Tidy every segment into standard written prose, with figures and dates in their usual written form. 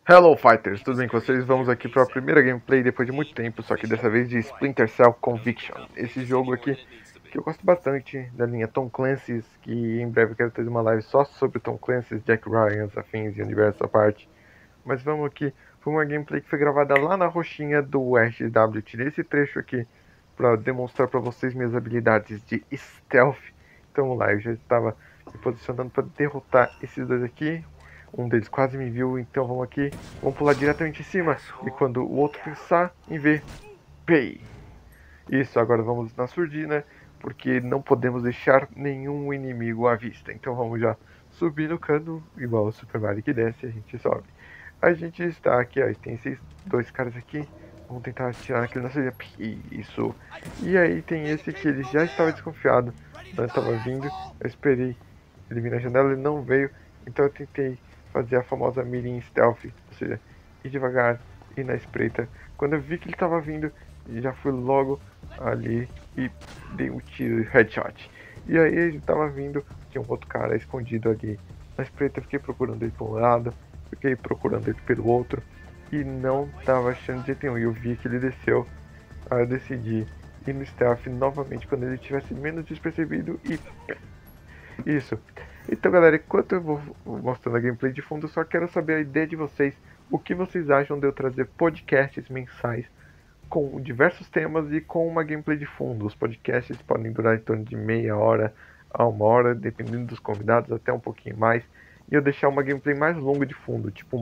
Hello Fighters, tudo bem com vocês? Vamos aqui para a primeira gameplay depois de muito tempo, só que dessa vez de Splinter Cell Conviction. Esse jogo aqui que eu gosto bastante da linha Tom Clancy's, que em breve eu quero ter uma live só sobre Tom Clancy's, Jack Ryan, afins e universo à parte. Mas vamos aqui, foi uma gameplay que foi gravada lá na roxinha do RXW. Tirei esse trecho aqui para demonstrar para vocês minhas habilidades de stealth. Então vamos lá, eu já estava me posicionando para derrotar esses dois aqui. Um deles quase me viu, então vamos aqui. Vamos pular diretamente em cima. E quando o outro pensar em ver, pay. Isso, agora vamos na surdina, porque não podemos deixar nenhum inimigo à vista. Então vamos já subir no cano, igual o Super Mario que desce, a gente sobe. A gente está aqui, ó, tem esses dois caras aqui. Vamos tentar atirar naquele nosso... Isso. E aí tem esse que ele já estava desconfiado. Não estava vindo. Eu esperei ele vir na janela, ele não veio. Então eu tentei fazer a famosa mirin stealth, ou seja, ir devagar, ir na espreita. Quando eu vi que ele estava vindo, já fui logo ali e dei um tiro, headshot. E aí ele estava vindo, tinha um outro cara escondido ali na espreita. Eu fiquei procurando ele por um lado, fiquei procurando ele pelo outro e não estava achando de jeito nenhum. E eu vi que ele desceu, aí eu decidi ir no stealth novamente quando ele tivesse menos despercebido e... Isso. Então, galera, enquanto eu vou mostrando a gameplay de fundo, eu só quero saber a ideia de vocês. O que vocês acham de eu trazer podcasts mensais com diversos temas e com uma gameplay de fundo? Os podcasts podem durar em torno de meia hora a uma hora, dependendo dos convidados, até um pouquinho mais. E eu deixar uma gameplay mais longa de fundo, tipo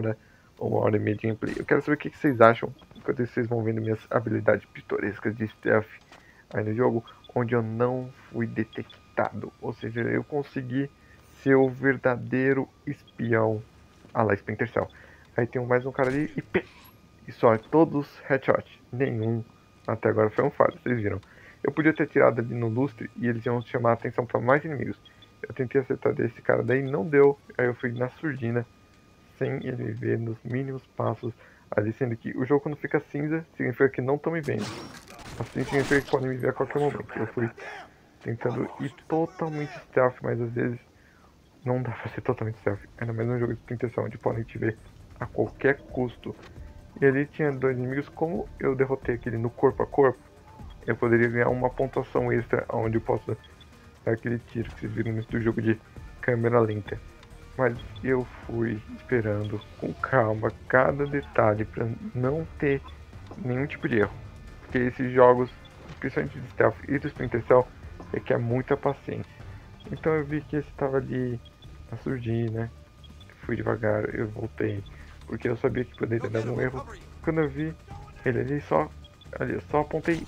uma hora e meia de gameplay. Eu quero saber o que vocês acham, enquanto vocês vão vendo minhas habilidades pitorescas de stealth aí no jogo, onde eu não fui detectado. Ou seja, eu consegui ser o verdadeiro espião a la Splinter Cell. Aí tem mais um cara ali e só, todos headshot. Nenhum até agora foi um falho, vocês viram. Eu podia ter tirado ali no lustre e eles iam chamar a atenção para mais inimigos. Eu tentei acertar desse cara daí, não deu. Aí eu fui na surdina, sem ele ver nos mínimos passos ali, sendo que o jogo quando fica cinza, significa que não estão me vendo. Assim significa que podem me ver a qualquer momento. Eu fui tentando ir totalmente stealth, mas às vezes não dá pra ser totalmente stealth. Ainda mais num jogo de intenção, onde podem te ver a qualquer custo. E ali tinha dois inimigos, como eu derrotei aquele no corpo a corpo, eu poderia ganhar uma pontuação extra, onde eu posso dar aquele tiro que vocês viram no jogo de câmera lenta. Mas eu fui esperando com calma cada detalhe para não ter nenhum tipo de erro. Porque esses jogos, principalmente de stealth e do Splinter Cell, requer muita paciência. Então eu vi que esse estava ali a surgir, né? Fui devagar, eu voltei, porque eu sabia que poderia dar um erro. Quando eu vi ele ali, eu só apontei.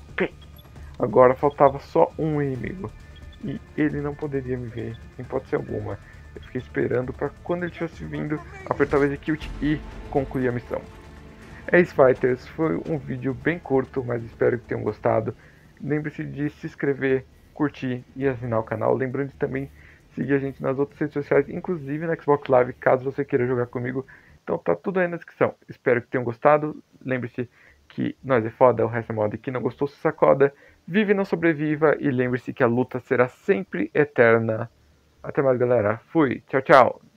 Agora faltava só um inimigo. E ele não poderia me ver, em hipótese alguma. Eu fiquei esperando para quando ele tivesse vindo, apertar o execute e concluir a missão. É isso, Fighters. Foi um vídeo bem curto, mas espero que tenham gostado. Lembre-se de se inscrever, curtir e assinar o canal. Lembrando de também seguir a gente nas outras redes sociais, inclusive na Xbox Live, caso você queira jogar comigo. Então tá tudo aí na descrição. Espero que tenham gostado. Lembre-se que nós é foda, o resto é moda. E quem não gostou se sacoda. Vive e não sobreviva. E lembre-se que a luta será sempre eterna. Até mais, galera. Fui. Tchau, tchau.